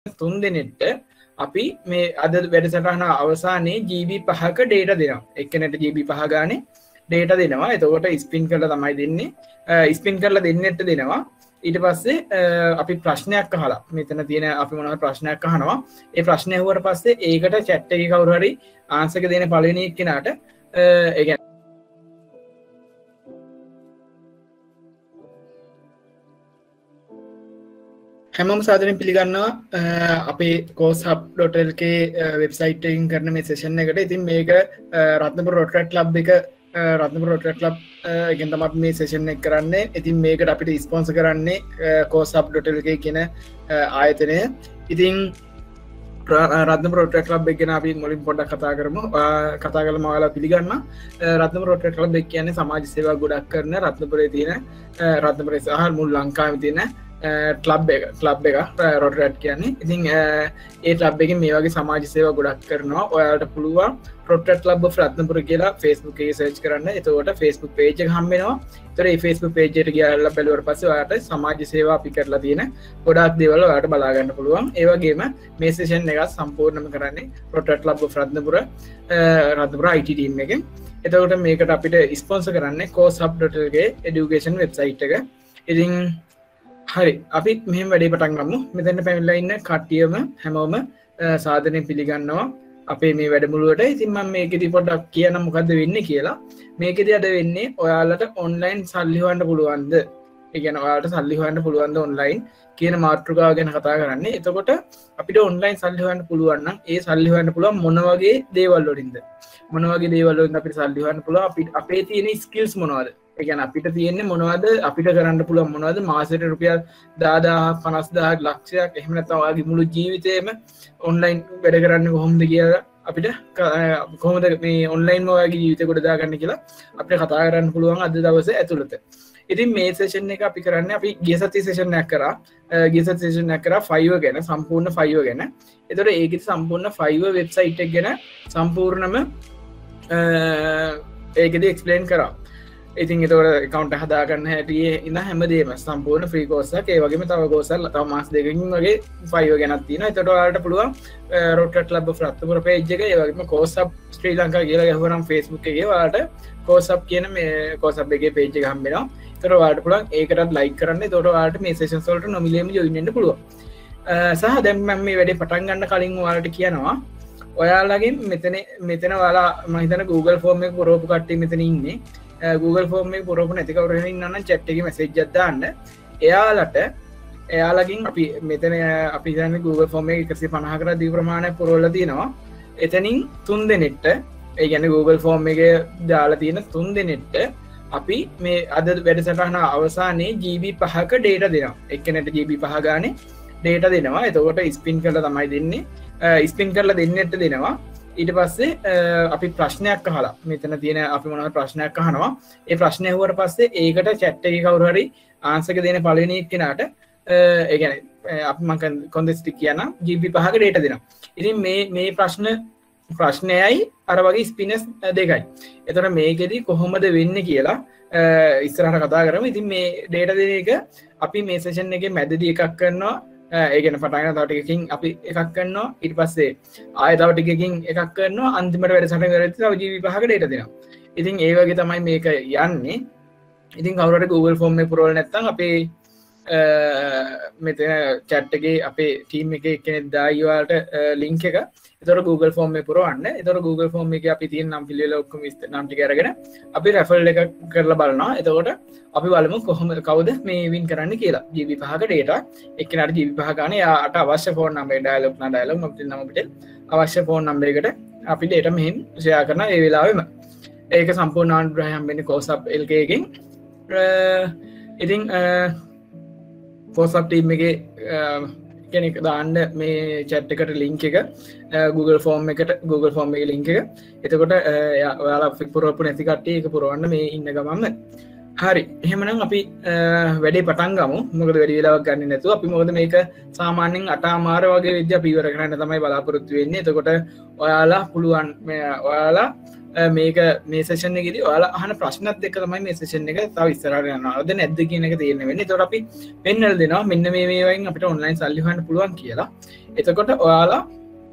3 දිනෙට අපි මේ අද වැඩසටහන අවසානයේ GB 5ක data දෙනවා. එක්කෙනෙක්ට GB 5 ගානේ data දෙනවා. එතකොට ස්පින් කරලා තමයි දෙන්නේ. ස්පින් කරලා දෙන්නෙත් දෙනවා. ඊට පස්සේ අපි ප්‍රශ්නයක් අහලා මෙතන තියෙන අපි මොනවද ප්‍රශ්නයක් අහනවා. ඒ ප්‍රශ්නේ අහුවට පස්සේ ඒකට chat එකේ කවුරු හරි ආන්සර් එක දෙන පළවෙනි එක්කෙනාට ඒ කියන්නේ හැමෝම සාදරයෙන් පිළිගන්නවා අපේ courshub.lk වෙබ්සයිට් එකකින් කරන මේ සෙෂන් එකට. ඉතින් මේක රත්නපුර රොටරි ක්ලබ් එක රත්නපුර රොටරි ක්ලබ් එකෙන් තමයි අපි මේ සෙෂන් එක කරන්නේ. ඉතින් මේකට අපිට ස්පොන්සර් කරන්නේ courshub.lk කියන ආයතනය. ඉතින් රත්නපුර රොටරි ක්ලබ් එක ගැන අපි මුලින් පොඩ්ඩක් කතා කරමු. කතා කරලා මම පිළිගන්නවා. රත්නපුර රොටරි ක්ලබ් එක කියන්නේ සමාජ සේවා ගොඩක් කරන රත්නපුරේ තියෙන රත්නපුරේ සහ මුළු ලංකාවේ තියෙන ක්ලබ් එක රොටරැට් කියන්නේ. ඉතින් ඒ ක්ලබ් එකෙන් මේ වගේ සමාජ සේවා ගොඩක් කරනවා. ඔයාලට පුළුවන් රොටරැට් ක්ලබ් ඔෆ් රත්නපුර කියලා Facebook එකේ සර්ච් කරන්න. එතකොට Facebook page එක හම්බ වෙනවා. ඒතර මේ Facebook page එකට ගියාලා බැලුවට පස්සේ ඔයාලට සමාජ සේවා අපි කරලා තියෙන ගොඩක් දේවල් ඔයාලට බලා ගන්න පුළුවන්. ඒ වගේම මේ සෙෂන් එක සම්පූර්ණම කරන්නේ Rotaract club of Ratnapura IT team එකෙන්. එතකොට මේකට අපිට ස්පොන්සර් කරන්නේ courshub.lk education website එක. ඉතින් හරි අපි මෙහෙම වැඩේ පටන් ගමු. මෙතන පැමිණලා ඉන්න කට්ටියම හැමෝම සාදරයෙන් පිළිගන්නවා අපේ මේ වැඩමුළුවට. ඉතින් මම මේකෙදි පොඩ්ඩක් කියන්න මොකද්ද වෙන්නේ කියලා. මේකෙදි අද වෙන්නේ ඔයාලට ඔන්ලයින් සල්ලි හොයන්න පුළුවන්ද? ඒ කියන්නේ ඔයාලට සල්ලි හොයන්න පුළුවන්ද ඔන්ලයින් කියන මාතෘකාව ගැන කතා කරන්නේ. එතකොට අපිට ඔන්ලයින් සල්ලි හොයන්න පුළුවන් නම් ඒ සල්ලි හොයන්න පුළුවන් මොන වගේ දේවල් වලින්ද? මොන වගේ දේවල් වලින්ද අපිට සල්ලි හොයන්න පුළුවන්? අපේ තියෙන ස්කිල්ස් මොනවද? ඒ කියන්නේ අපිට තියෙන්නේ මොනවද? අපිට කරන්න පුළුවන් මොනවද? මාසෙට රුපියල් 10000 50000 ලක්ෂයක් එහෙම නැත්නම් ඔයාගේ මුළු ජීවිතේම ඔන්ලයින් වැඩ කරන්නේ කොහොමද කියලා අපිට කොහොමද මේ ඔන්ලයින් ඔයාගේ ජීවිතේ කොට දාගන්න කියලා අපිට කතා කරන්න පුළුවන් අද දවසේ ඇතුළත. ඉතින් මේ සෙෂන් එක අපි කරන්නේ අපි ගිය සතියේ සෙෂන් එකක් කරා. ගිය සතියේ සෙෂන් එකක් කරා Fiverr ගැන සම්පූර්ණ Fiverr ගැන. ඒතකොට ඒකේ සම්පූර්ණ Fiverr වෙබ්සයිට් එක ගැන සම්පූර්ණම ඒකෙදි එක්ස්ප්ලেইন කරා. ඉතින් එතකොට account එක හදාගන්න හැටියේ ඉඳ හැමදේම සම්පූර්ණ free course එකක්. ඒ වගේම තව course එකක් තව මාස දෙකකින් වගේ Fiverr ගැනක් තියෙනවා. එතකොට ඔයාලට පුළුවන් Rotary Club of Ratnapura page එක, ඒ වගේම courshub ශ්‍රී ලංකා කියලා ගහුවනම් Facebook එකේ ඔයාලට courshub කියන මේ courshub එකේ page එක හම්බ වෙනවා. එතකොට ඔයාලට පුළුවන් ඒකටත් like කරන්න. එතකොට ඔයාලට මේ sessions වලට නොමිලේම join වෙන්න පුළුවන්. සහ දැන් මම මේ වැඩේ පටන් ගන්න කලින් ඔයාලට කියනවා ඔයාලගෙන් මෙතන ඔයාලා මම හිතන Google form එක පුරවපු කට්ටිය මෙතන ඉන්නේ. Google form එක පුරවපු නැති කවුරු හරි ඉන්නා නම් chat එකේ message එකක් දාන්න. එයාලගෙන් අපි මෙතන අපි හිතන්නේ Google form එක 150කට අධික ප්‍රමාණයක් පුරවලා තියෙනවා. එතනින් 3 දෙනෙක්ට ඒ කියන්නේ Google form එකේ දාලා තියෙන 3 දෙනෙක්ට අපි මේ අද වැඩසටහන අවසානයේ GB 5ක data දෙනවා. එක්කෙනෙක්ට GB 5 ගානේ data දෙනවා. එතකොට ස්පින් කරලා තමයි දෙන්නේ. ස්පින් කරලා දෙන්නෙත් දෙනවා. ඊට පස්සේ අපි ප්‍රශ්නයක් අහලා මෙතන තියෙන අපි මොනවද ප්‍රශ්නයක් අහනවා. ඒ ප්‍රශ්නේ අහුවට පස්සේ ඒකට chat එකේ කවුරු හරි ආන්සර් එක දෙන පළවෙනි එක්කෙනාට ඒ කියන්නේ අපි මම කොන්දෙස්ටි කියනවා GB 5ක data දෙනවා. ඉතින් මේ ප්‍රශ්නයයි අර වගේ ස්පිනර්ස් දෙකයි. එතකොට මේකෙදි කොහොමද වෙන්නේ කියලා ඉස්සරහට කතා කරමු. ඉතින් මේ data දෙන එක අපි මේ session එකේ මැදදී එකක් කරනවා. ඒ කියන්නේ පටන් ගන්න තව ටිකකින් අපි එකක් කරනවා. ඊට පස්සේ ආයෙ තව ටිකකින් එකක් කරනවා. අන්තිමට වැඩසටහන කරද්දී තව GB 5ක data දෙනවා. ඉතින් ඒ වගේ තමයි මේක යන්නේ. ඉතින් කවුරු හරි Google form එක පුරවලා නැත්නම් අපේ මෙතන chat එකේ අපේ team එකේ කෙනෙක් දායි ඔයාලට link එක. ඒතකොට Google form එක පුරවන්න. ඒතකොට Google form එකේ අපි තියෙන නම් පිළිවෙල ඔක්කොම නම් ටික අරගෙන අපි referral එක කරලා බලනවා. එතකොට අපි බලමු කවුද මේ win කරන්න කියලා. GB 5ක data එක්කෙනාට GB 5 ගන්න යාට අවශ්‍ය phone number dialog මම අපිට අවශ්‍ය phone number එකට අපි data මෙහෙන් share කරනවා ඒ වෙලාවෙම. ඒක සම්පූර්ණ අනුග්‍රහය හම්බෙන්නේ courshub.lk එකෙන්. ඉතින් courshub team එකේ කෙනෙක් දාන්න මේ chat එකට link එක Google form එකේ link එක. එතකොට ඔයාලා පුරවපු නැති කට්ටිය ඒක පුරවන්න මේ ඉන්න ගමන්ම. හරි. එහෙමනම් අපි වැඩේ පටන් ගමු. මොකද වැඩි වෙලාවක් ගන්න නැතුව අපි මොකද මේක සාමාන්‍යයෙන් 8:00 වගේ විදිහ අපි ඉවර කරන්න තමයි බලාපොරොත්තු වෙන්නේ. එතකොට ඔයාලා පුළුවන් ඔයාලා මේක මේ සේෂන් එකේදී ඔයාලා අහන ප්‍රශ්නත් එක්ක තමයි මේ සේෂන් එක තව ඉස්සරහට යනවාද නැද්ද කියන එක තේරෙන්න වෙන්නේ. ඒතකොට අපි පෙන්වලා දෙනවා මෙන්න මේ වයින් අපිට ඔන්ලයින් සල්ලි හොයන්න පුළුවන් කියලා. එතකොට ඔයාලා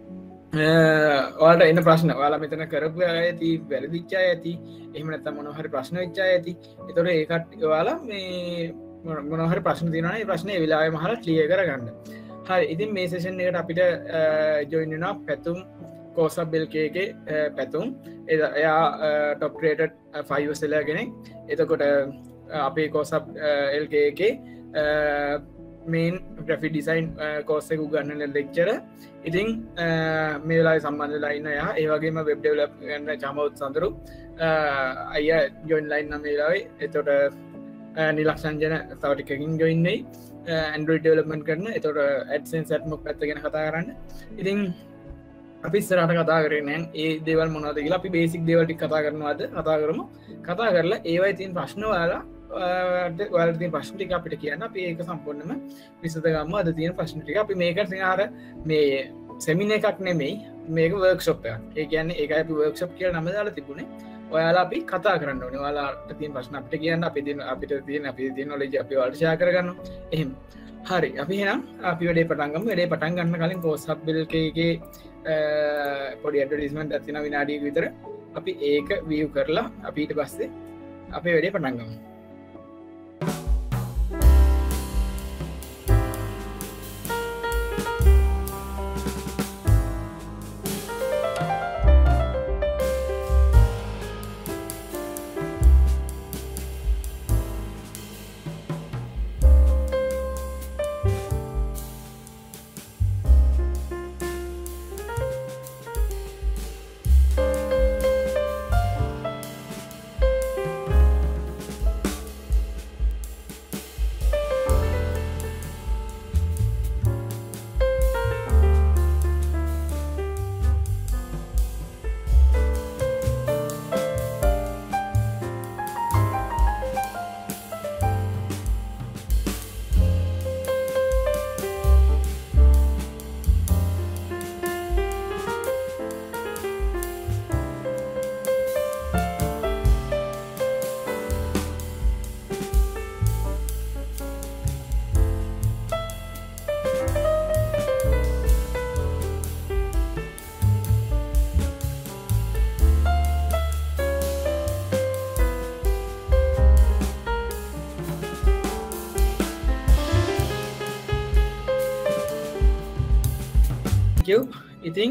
ඔයාලට එන ප්‍රශ්න ඔයාලා මෙතන කරපු අය ඇති වැරදිච්ච අය ඇති එහෙම නැත්නම් මොනවා හරි ප්‍රශ්න වෙච්ච අය ඇති. ඒතකොට ඒකට ඔයාලා මේ මොනවා හරි ප්‍රශ්න තියෙනවා නම් ඒ ප්‍රශ්නේ ඒ වෙලාවෙම අහලා ක්ලියර් කරගන්න. හරි ඉතින් මේ සෙෂන් එකට අපිට ජොයින් වෙනවා පැතුම් කෝසබ් බෙල්කේගේ පැතුම් එයා ටොප් රේටඩ් 5 සෙලර් කෙනෙක්. එතකොට අපේ කෝසබ් එල්කේගේ මේන් ග්‍රැෆික් ඩිසයින් කෝස් එක උගන්වන ලෙක්චරර්. ඉතින් මේ වෙලාවේ සම්බන්ධ වෙලා ඉන්න එයා ඒ වගේම වෙබ් ඩෙවලොප් කරන චමවුත් සඳරු අයියා ජොයින් ලයින් නම් මේ වෙලාවේ. එතකොට නිලක්ෂන්ජන තව ටිකකින් ජොයින් වෙයි. Android development කරන. එතකොට AdSense AdMock පැත්ත ගැන කතා කරන්න. ඉතින් අපි ඉස්සරහට කතා කරන්නේ නැහැ ඒ දේවල් මොනවද කියලා. අපි බේසික් දේවල් ටික කතා කරනවාද කතා කරමු. කතා කරලා ඒවයි තියෙන ප්‍රශ්න ඔයාලා තියෙන ප්‍රශ්න ටික අපිට කියන්න. අපි ඒක සම්පූර්ණයෙන්ම විසඳ ගමු. අද තියෙන ප්‍රශ්න ටික අපි මේක අර මේ සෙමිනාර් එකක් නෙමෙයි මේක වර්ක්ෂොප් එකක්. ඒ කියන්නේ ඒකයි අපි වර්ක්ෂොප් කියලා නම දාලා තිබුණේ. ඔයාලා අපි කතා කරන්න ඕනේ. ඔයාලාට තියෙන ප්‍රශ්න අපිට කියන්න. අපිට තියෙන knowledge අපි ඔයාලට share කරගන්න. එහෙම. හරි. අපි එහෙනම් අපි වැඩේ පටන් ගමු. වැඩේ පටන් ගන්න කලින් course hub එකේ පොඩි ඇඩ්වර්ටයිස්මන්ට් එකක් තියෙනවා විනාඩියක විතර. අපි ඒක view කරලා අපි ඊට පස්සේ අපේ වැඩේ පටන් ගමු. ඉතින්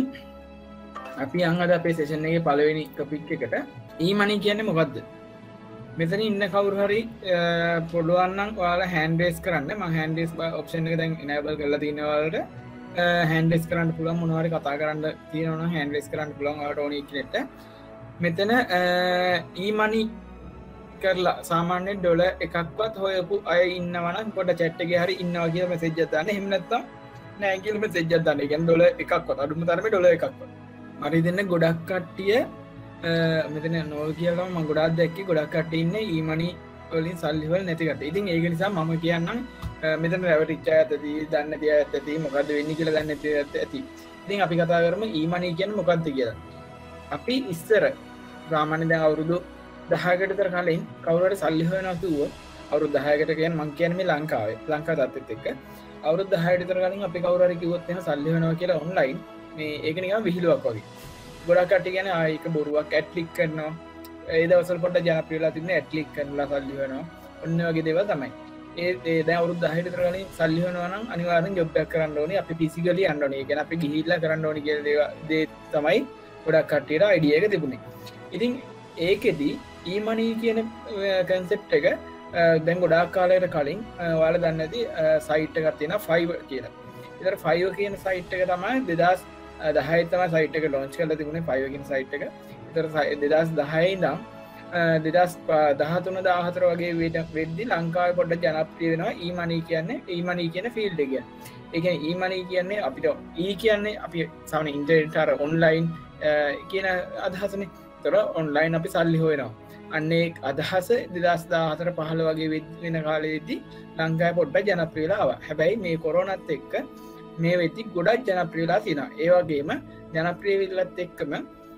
අපි අද අපේ සෙෂන් එකේ පළවෙනි ටොපික් එකට e-money කියන්නේ මොකද්ද? මෙතන ඉන්න කවුරු හරි පුළුවන් නම් ඔයාලා hand raise කරන්න. මම hand raise option එක දැන් enable කරලා තියෙනවා වලට hand raise කරන්න පුළුවන්. මොනවා හරි කතා කරන්න තියෙනවා නම් hand raise කරන්න පුළුවන් ඔයාලට ඕනේ කෙනෙක්ට. මෙතන e-money කරලා සාමාන්‍යයෙන් ඩොලර් එකක්වත් හොයපු අය ඉන්නවා නම් පොඩ chat එකේ හරි ඉන්නවා කියලා message එකක් දාන්න. එහෙම නැත්නම් නෑ කියලා message එකක් දාන්න. ඒ කියන්නේ ඩොලර් එකක්වත් අඩුම තරමේ ඩොලර් එකක්වත්. හරි දෙන්න ගොඩක් කට්ටිය මෙතන නෝ කියලා මම ගොඩක් දැක්කේ ගොඩක් කට්ටිය ඉන්නේ e-money වලින් සල්ලි වල නැති කට්ටිය. ඉතින් ඒක නිසා මම කියන්නම් මෙතන රැවටිච්ච අය ඇති, දන්නේ නැති අය ඇති, මොකද්ද වෙන්නේ කියලා දන්නේ නැති අය ඇති. ඉතින් අපි කතා කරමු e-money කියන්නේ මොකක්ද කියලා. අපි ඉස්සර සාමාන්‍යයෙන් දැන් අවුරුදු 10කට විතර කලින් කවුරු හරි සල්ලි හොයනවා කිව්වොත් අවුරුදු 10කට කියන්නේ මම කියන්නේ මේ ලංකාවේ තත්ත්වෙත් එක්ක අවුරුදු 10කට විතර කලින් අපි කවුරු හරි කිව්වොත් එහෙනම් සල්ලි හොයනවා කියලා ඔන්ලයින් මේ ඒක නිකන් විහිළුවක් වගේ. ගොඩක් කට්ටිය කියන්නේ ඒක බොරුවක් ඇඩ් ක්ලික් කරනවා. ඒ දවස්වල පොඩ්ඩක් ජනප්‍රිය වෙලා තිබුණේ ඇඩ් ක්ලික් කරලා සල්ලි හොයනවා. ඔන්න වගේ දේවල් තමයි. ඒ දැන් අවුරුදු 10කට විතර කලින් සල්ලි හොයනවා නම් අනිවාර්යෙන් ජොබ් එකක් කරන්න ඕනේ. අපි ෆිසිකලි යන්න ඕනේ. ඒ කියන්නේ අපි ගිහිල්ලා කරන්න ඕනේ කියලා දේ තමයි ගොඩක් කට්ටියට අයිඩියා එක තිබුණේ. ඉතින් ඒකෙදි e-money කියන concept එක දැන් ගොඩාක් කාලයකට කලින් ඔයාලා දන්නේ නැති සයිට් එකක් තියෙනවා Fiverr කියලා. ඒතර Fiverr කියන සයිට් එක තමයි 2010 තමයි සයිට් එක launch කරලා තිබුණේ Fiverr කියන සයිට් එක. ඒතර 2010 ඉඳන් 2013 14 වගේ වෙද්දි ලංකාවේ පොඩ්ඩක් ජනප්‍රිය වෙනවා e-money කියන ෆීල්ඩ් එක. ඒ කියන්නේ e-money කියන්නේ අපිට කියන්නේ අපි සාමාන්‍ය ඉන්ටර්නෙට් අර ඔන්ලයින් කියන අදහසනේ. ඒතර ඔන්ලයින් අපි සල්ලි හොයනවා. අන්නේ අදහස 2014-15 වගේ වෙන කාලෙදී ලංකාවේ පොඩ්ඩක් ජනප්‍රිය වෙලා ආවා. හැබැයි මේ කොරෝනාත් එක්ක මේ වෙද්දි ගොඩක් ජනප්‍රිය වෙලා තියෙනවා. ඒ වගේම ජනප්‍රිය වෙලත් එක්කම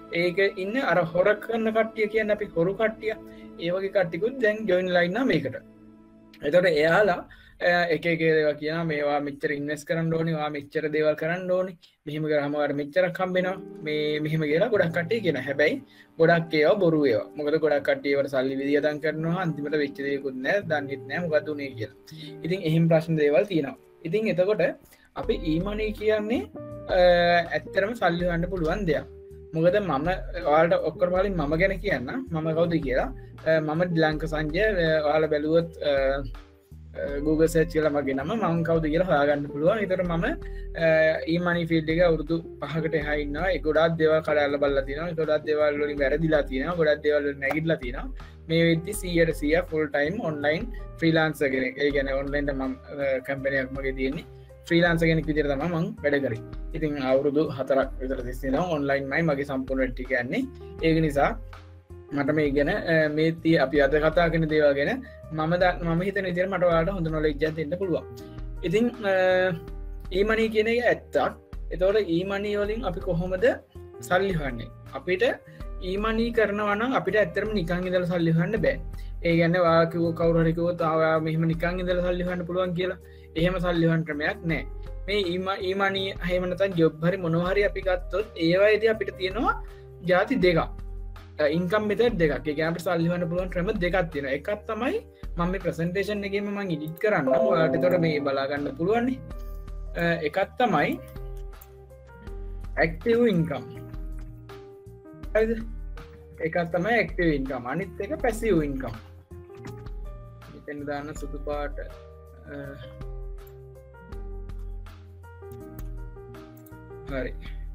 ඒක ඉන්න අර හොර කරන්න කට්ටිය කියන්න අපි හොරු කට්ටිය ඒ වගේ කට්ටිකුත් දැන් ජොයින් ලයින්න මේකට එතොට එයාලා එක දේව කියන මේවා මිච්චර ඉන්වස් කරන්න ඕනි වා මිච්චර දේවල් කරන්න ඕනි මෙහම කරහමවට මෙච්චර කම්බෙනවා මේ මෙහම කියලා ගොඩක් කටේ කියෙන හැබැයි ගොඩක් ඒවා බොරුවය මොකද ගොඩක් කටේවට සල්ලි විදිියතන් කරනවා අන්තිමට වෙච්චදයකුත් නෑ දන්නෙත් නෑ මොකක්දුනේ කියලා ඉතින් එහෙම ප්‍රශ්න දේවල් තියෙනවා ඉතින් එතකොට අපි ඊමනී කියන්නේ ඇත්තරම සල්ලිවන්න පුළුවන් දෙයක් මොකද මම වාට ඔක්කරවාලින් මම ගැන කියන්න මම කවුද කියලා මම ඩිලංක සංජය වාල බැලුවොත් Google සර්ච් කියලා මගේ නම මං කවුද කියලා හොයාගන්න පුළුවන්. ඒතර මම ඊමනි ෆීල්ඩ් එක අවුරුදු 5කට එහා ඉන්නවා. ඒ ගොඩාක් දේවල් කඩලා බලලා තියෙනවා. ගොඩාක් දේවල් වලින් වැරදිලා තියෙනවා. ගොඩාක් දේවල් වලින් නැගිටලා තියෙනවා. මේ වෙද්දි 100% full time online freelancer කෙනෙක්. ඒ කියන්නේ online එක මම කම්පැනි එකක් මගේ තියෙන්නේ. freelancer කෙනෙක් විදිහට තමයි මම වැඩ කරේ. ඉතින් අවුරුදු 4ක් විතර තිස්සේ online මයි මගේ සම්පූර්ණ වැඩ ටික යන්නේ. ඒක නිසා මට මේ ගැන මේ අපි අද කතා කරන දේවල් ගැන මම හිතන විදිහට මට ඔයාලට හොඳ knowledge එකක් දෙන්න පුළුවන්. ඉතින් e-money කියන එක ඇත්තක්. ඒතකොට e-money වලින් අපි කොහොමද සල්ලි හොයන්නේ? අපිට e-money කරනවා නම් අපිට ඇත්තටම නිකන් ඉඳලා සල්ලි හොයන්න බෑ. ඒ කියන්නේ ඔයා කිව්ව කවුරු හරි කිව්වොත් ආවා මෙහෙම නිකන් ඉඳලා සල්ලි හොයන්න පුළුවන් කියලා. එහෙම සල්ලි හොයන්න ක්‍රමයක් නෑ. මේ e-money එහෙම නැත්නම් ජොබ් හරි මොනවා හරි අපි ගත්තොත් ඒවයිදී අපිට තියෙනවා ಜಾති දෙකක්. ඉන්කම් මෙතඩ් දෙකක් ඒ අපිට සල්ලි හොයන්න පුළුවන් ක්‍රම දෙකක් තියෙනවා. එකක් තමයි මම මේ ප්‍රසන්ටේෂන් එකේම මම එඩිට් කරන්න. ඔයාලට ඒතකොට මේ බලා ගන්න පුළුවන් නේ. එකක් තමයි ඇක්ටිව් ඉන්කම්. හරිද? එකක් තමයි ඇක්ටිව් ඉන්කම්. අනිත් එක පැසිව් ඉන්කම්. මෙතන දාන්න සුදු පාට හරි.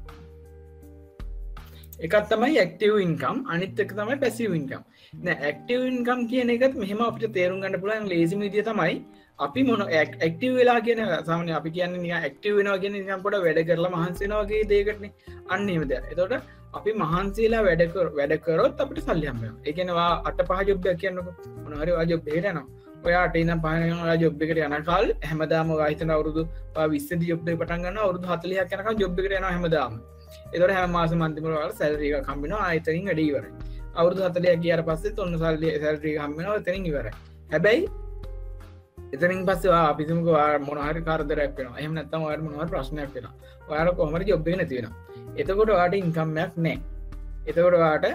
එකක් තමයි ඇක්ටිව් ඉන්කම් අනිත් එක තමයි පැසිව් ඉන්කම්. දැන් ඇක්ටිව් ඉන්කම් කියන එකත් මෙහෙම අපිට තේරුම් ගන්න පුළුවන් ලේසිම විදිය තමයි අපි මොන ඇක්ටිව් වෙලා කියන සාමාන්‍ය අපි කියන්නේ නිකන් ඇක්ටිව් වෙනවා කියන්නේ නිකන් පොඩ වැඩ කරලා මහන්සි වෙනවා වගේ දෙයකටනේ. අන්න එහෙම දෙයක්. එතකොට අපි මහන්සි වෙලා වැඩ කරොත් අපිට සල්ලි හම්බ වෙනවා. ඒ කියන්නේ වා 8-5 ජොබ් එකක් කියන්නකො. මොන හරි වා ජොබ් එකකට යනවා. ඔයාට ඉඳන් පහන යනවා ජොබ් එකට යන කාලේ හැමදාම ඔයා හිතන අවුරුදු 20 දී ජොබ් එක පටන් ගන්නවා අවුරුදු 40ක් යනකම් ජොබ් එකට යනවා හැමදාම. ඒතකොට හැම මාසෙම අන්තිමට ඔයාලා සැලරි එකක් හම්බ වෙනවා ආයෙතනින් වැඩ ඉවරයි. අවුරුදු 40ක් ගියාට පස්සෙත් ඔන්න සැලරි එක හම්බ වෙනවා එතනින් ඉවරයි. හැබැයි එතනින් පස්සේ ඔයා අපි හිතමුකෝ ඔයා මොන හරි කරදරයක් වෙනවා. එහෙම නැත්නම් ඔයාට මොන හරි ප්‍රශ්නයක් වෙනවා. ඔයාලා කොහොම හරි ජොබ් එක නැති වෙනවා. එතකොට ඔයාට ඉන්කම් එකක් නැහැ. එතකොට ඔයාට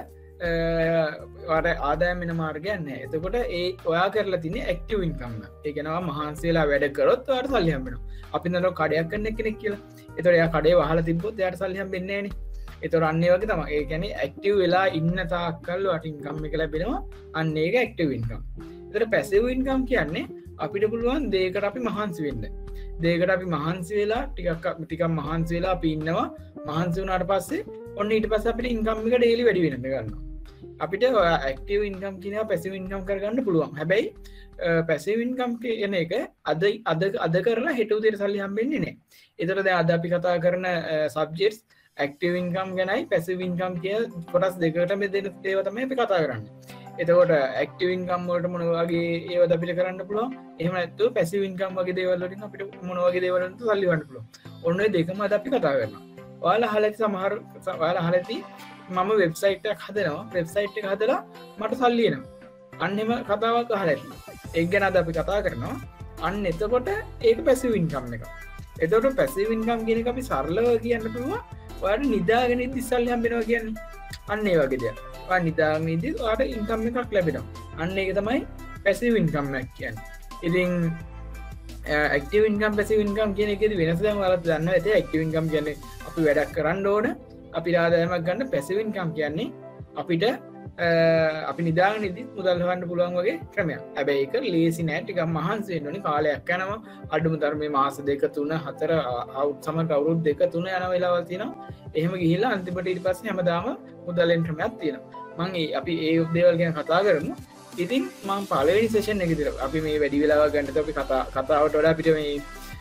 ආදායම් වෙන මාර්ගයක් නැහැ. එතකොට ඒ ඔයා කරලා තියෙන්නේ ඇක්ටිව් ඉන්කම් එක. ඒ කියනවා මහන්සි වෙලා වැඩ කරොත් ඔයාට සල්ලි හම්බ වෙනවා. අපි නේද කඩයක් කරන කෙනෙක් කියලා. එතකොට එයා කඩේ වහලා තිබ්බොත් එයාට සල්ලි හම්බෙන්නේ නැහැ නේ. එතකොට අන්න ඒ වගේ තමයි. ඒ කියන්නේ ඇක්ටිව් වෙලා ඉන්න තාක්කල් ඔයාට ඉන්කම් එක ලැබෙනවා. අන්න ඒක ඇක්ටිව් ඉන්කම්. එතකොට පැසිව් ඉන්කම් කියන්නේ අපිට පුළුවන් දෙයකට අපි මහන්සි වෙන්න. දෙයකට අපි මහන්සි වෙලා ටිකක් මහන්සි වෙලා අපි ඉන්නවා. මහන්සි වුණාට පස්සේ ඔන්න ඊට පස්සේ අපිට ඉන්කම් එක ඩේලි වැඩි වෙන්න ගන්නවා. අපිට ඇක්ටිව් ඉන්කම් කියන පැසිව් ඉන්කම් කරගන්න පුළුවන්. හැබැයි පැසිව් ඉන්කම් කියන එක අද කරලා හෙට උදේට සල්ලි හම්බෙන්නේ නැහැ. ඒතර දැන් අද අපි කතා කරන සබ්ජෙක්ට්ස් ඇක්ටිව් ඉන්කම් ගැනයි පැසිව් ඉන්කම් කියන කොටස් දෙකකට බෙදෙන ඒවා තමයි අපි කතා කරන්නේ. එතකොට ඇක්ටිව් ඉන්කම් වලට මොන වගේ ඒවද අපිට කරන්න පුළුවන්? එහෙම නැත්නම් පැසිව් ඉන්කම් වගේ දේවල් වලින් අපිට මොන වගේ දේවල් වලට සල්ලි ගන්න පුළුවන්? ඔන්න ඔය දෙකම අද අපි කතා කරනවා. ඔයාලා අහලා ඇති මම වෙබ්සයිට් එකක් හදනවා. වෙබ්සයිට් එක හදලා මට සල්ලි එනවා. අන්න එහෙම කතාවක් අහලා ඇති. ඒක ගැන අද අපි කතා කරනවා. අන්න එතකොට ඒක පැසිව් ඉන්කම් එක. එතකොට පැසිව් ඉන්කම් කියන එක අපි සරලව කියන්න පුළුවන්. ඔයාලට නිදාගෙන ඉඳි සල්ලි හම්බෙනවා කියන්නේ. අන්න ඒ වගේ දෙයක්. ඔයා නිදාගෙන ඉඳි ඔයාලට ඉන්කම් එකක් ලැබෙනවා. අන්න ඒක තමයි පැසිව් ඉන්කම් එක කියන්නේ. ඉතින් ඇක්ටිව් ඉන්කම් පැසිව් ඉන්කම් කියන එකේදී වෙනස දැන් ඔයාලත් දන්නවා ඇති. ඇක්ටිව් ඉන්කම් කියන්නේ අපි වැඩක් කරන්න ඕන. අපි ආදායමක් ගන්න. පැසිව් ඉන්කම් කියන්නේ අපිට අපි නිදාගෙන ඉඳි මුදල් හොයන්න පුළුවන් වගේ ක්‍රමයක්. හැබැයි ඒක ලේසි නෑ. ටිකක් මහන්සි වෙන්න ඕනේ. කාලයක් යනවා. අඩුම තරමේ මාස 2 3 4 සමහර අවුරුදු 2 3 යන වෙලාවල් තියෙනවා. එහෙම ගිහිල්ලා අන්තිමට ඊට පස්සේ හැමදාම මුදලෙන් ක්‍රමයක් තියෙනවා. අපි ඒ දේවල් ගැන කතා කරමු. ඉතින් මම පළවෙනි සෙෂන් එක විතර අපි මේ වැඩි වෙලාවක් ගන්නත් අපි කතාවට වඩා අපිට මේ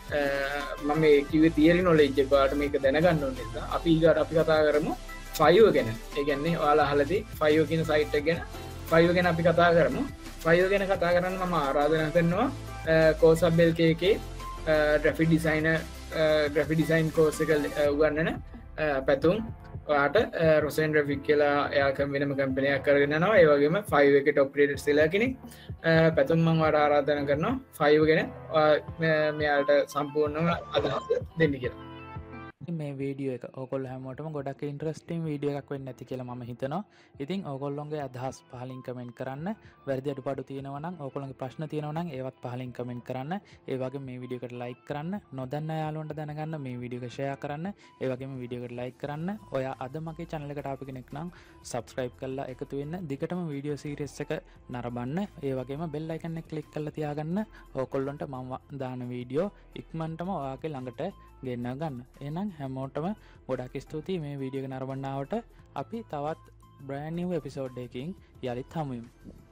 මම මේ කිව්වේ තියරි නොලෙජ් එක ඔයාලට මේක දැනගන්න ඕන නිසා අපි ඊගාට අපි කතා කරමු Fiverr ගැන. ඒ කියන්නේ ඔයාලා අහලාදී Fiverr කියන සයිට් එක ගැන Fiverr ගැන අපි කතා කරමු. Fiverr ගැන කතා කරන්න මම ආරාධනා කරනවා කෝසබ් LKK ග්‍රැෆික් ඩිසයින් කෝස් එක උගන්වන පැතුම් ඔයාට රොසෙන් රෆික් කියලා එයා වෙනම කම්පනයක් කරගෙනනවා. ඒ වගේම 5 එකට ඔපරේටර් සිලා කෙනෙක්. පැතුම් මම වට ආරාධනා කරනවා 5 ගැන මෙයාට සම්පූර්ණව අදහස් දෙන්න කියලා. මේ වීඩියෝ එක ඕකොල්ල හැමෝටම ගොඩක් ඉන්ට්‍රස්ටිං වීඩියෝ එකක් වෙන්න ඇති කියලා මම හිතනවා. ඉතින් ඕගොල්ලොන්ගේ අදහස් පහලින් කමෙන්ට් කරන්න. වැරදි අඩුපාඩු තියෙනවා නම් ඕගොල්ලන්ගේ ප්‍රශ්න තියෙනවා නම් ඒවත් පහලින් කමෙන්ට් කරන්න. ඒ වගේම මේ වීඩියෝ එකට ලයික් කරන්න. නොදන්න යාළුවන්ට දැනගන්න මේ වීඩියෝ එක ෂෙයා කරන්න. ඒ වගේම වීඩියෝ එකට ලයික් කරන්න. ඔයා අද මගේ channel එකට ආපු කෙනෙක් නම් subscribe කරලා එකතු වෙන්න. දිගටම වීඩියෝ සීරීස් එක නරඹන්න. ඒ වගේම bell icon එක click කරලා තියාගන්න. ඕගොල්ලන්ට මම දාන වීඩියෝ ඉක්මනටම ඔයාගේ ළඟට ගෙන්න ගන්න. එහෙනම් හැමෝටම ගොඩක් ස්තුතියි මේ වීඩියෝ එක නරඹන්න ආවට. අපි තවත් brand new episode එකකින් යලිත් හමු වෙමු.